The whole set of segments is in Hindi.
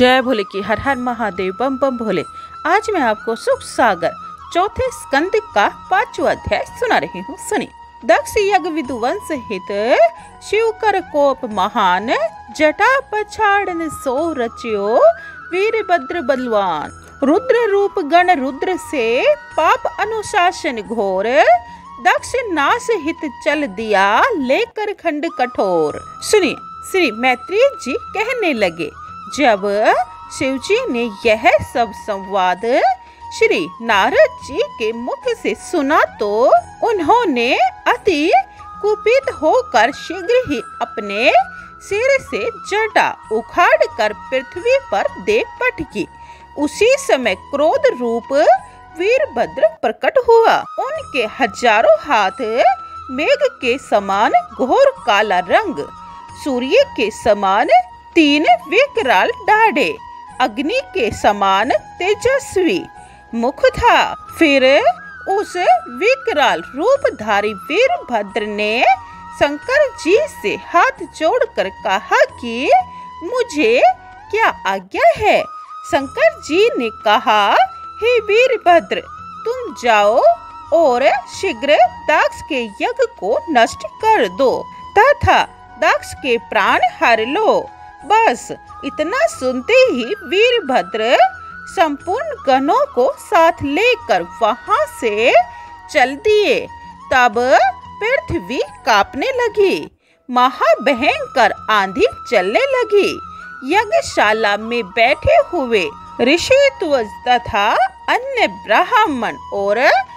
जय भोले की हर हर महादेव बम बम भोले। आज मैं आपको सुख सागर चौथे स्कंद का 5वां अध्याय सुना रही हूँ। सुनिए। दक्ष यज्ञ विदुवंश हित शिव कर कोप महान, जटा पछाड़न सो रचियो वीरभद्र बलवान। रुद्र रूप गण रुद्र से पाप अनुशासन घोर, दक्ष नाश हित चल दिया लेकर खंड कठोर। सुनिए। श्री मैत्रेय जी कहने लगे, जब शिव जी ने यह सब संवाद श्री नारद जी के मुख से सुना तो उन्होंने अति कुपित होकर शीघ्र ही अपने सिर से जटा उखाड़ कर पृथ्वी पर दे पटकी। उसी समय क्रोध रूप वीरभद्र प्रकट हुआ। उनके हजारों हाथ मेघ के समान घोर काला रंग, सूर्य के समान 3 विकराल डाढ़े, अग्नि के समान तेजस्वी मुख था। फिर उस विकराल रूपधारी वीरभद्र ने शंकर जी से हाथ जोड़कर कहा कि मुझे क्या आज्ञा है। शंकर जी ने कहा, हे वीरभद्र, तुम जाओ और शीघ्र दक्ष के यज्ञ को नष्ट कर दो तथा दक्ष के प्राण हर लो। बस इतना सुनते ही वीरभद्र संपूर्ण गणों को साथ लेकर वहां से चल दिए। तब पृथ्वी कांपने लगी, महाभयंकर आंधी चलने लगी। यज्ञशाला में बैठे हुए ऋषि तथा अन्य ब्राह्मण और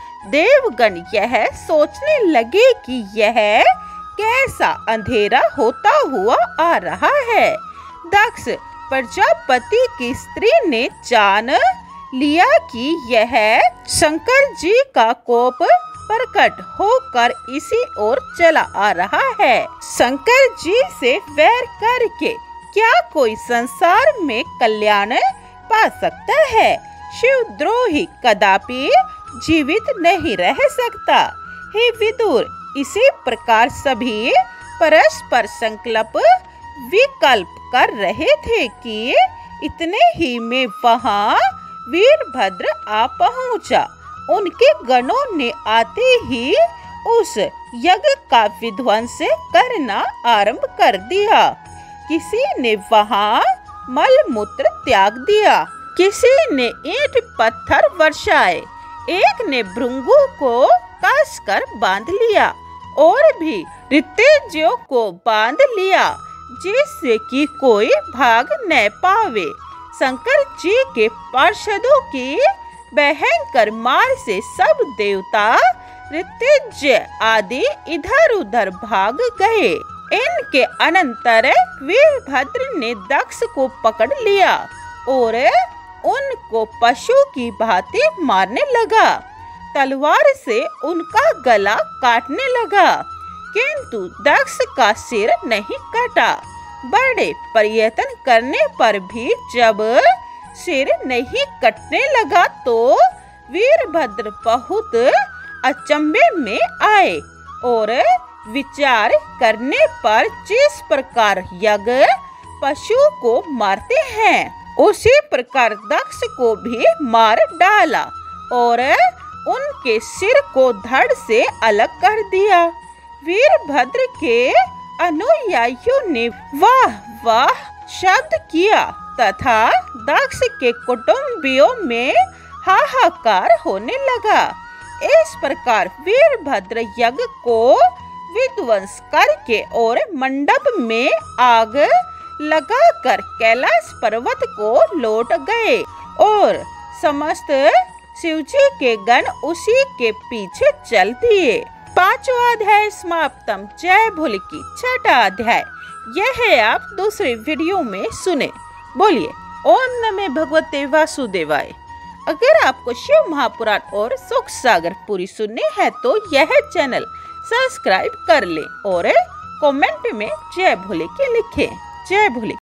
देवगण यह सोचने लगे कि यह कैसा अंधेरा होता हुआ आ रहा है। दक्ष प्रजापति की स्त्री ने जान लिया कि यह शंकर जी का कोप प्रकट होकर इसी ओर चला आ रहा है। शंकर जी से वैर करके क्या कोई संसार में कल्याण पा सकता है। शिवद्रोही कदापि जीवित नहीं रह सकता। हे विदुर, इसी प्रकार सभी परस्पर संकल्प विकल्प कर रहे थे कि इतने ही में वहां वीरभद्र आ पहुंचा। उनके गणों ने आते ही उस यज्ञ का विध्वंस करना आरंभ कर दिया। किसी ने वहां मल मूत्र त्याग दिया, किसी ने ईंट पत्थर वर्षाए, एक ने भृंगु को कसकर बांध लिया और भी ऋतेज्यों को बांध लिया, जिससे कि कोई भाग न पावे। शंकर जी के पार्षदों की भयंकर मार से सब देवता ऋतेज्य आदि इधर उधर भाग गए। इनके अनंतर वीरभद्र ने दक्ष को पकड़ लिया और उनको पशु की भांति मारने लगा। तलवार से उनका गला काटने लगा, किंतु दक्ष का सिर नहीं कटा। बड़े प्रयत्न करने पर भी जब सिर नहीं कटने लगा तो वीरभद्र बहुत अचंभे में आए और विचार करने पर जिस प्रकार यज्ञ पशु को मारते हैं उसी प्रकार दक्ष को भी मार डाला और उनके सिर को धड़ से अलग कर दिया। वीरभद्र के अनुयायियों ने वाह वाह शब्द किया तथा दक्ष के कुटुंबियों में हाहाकार होने लगा। इस प्रकार वीरभद्र यज्ञ को विध्वंस करके और मंडप में आग लगाकर कैलाश पर्वत को लौट गए और समस्त शिवजी के गण उसी के पीछे चल दिए। 5वां अध्याय समाप्तम। जय भोले की 6वां अध्याय यह आप दूसरे वीडियो में सुने। बोलिए ओम नमः भगवते वासुदेवाय। अगर आपको शिव महापुराण और सुख सागर पूरी सुननी है तो यह चैनल सब्सक्राइब कर ले और कमेंट में जय भोले के लिखें। जय भोले।